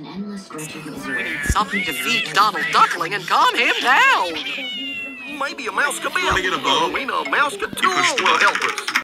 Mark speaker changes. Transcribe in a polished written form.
Speaker 1: an endless stretch of misery.
Speaker 2: We need something to feed Donald Duckling and calm him down.
Speaker 3: Maybe a Mouseketools.
Speaker 4: Want to get a boat?
Speaker 3: We know Mouseketools will help us.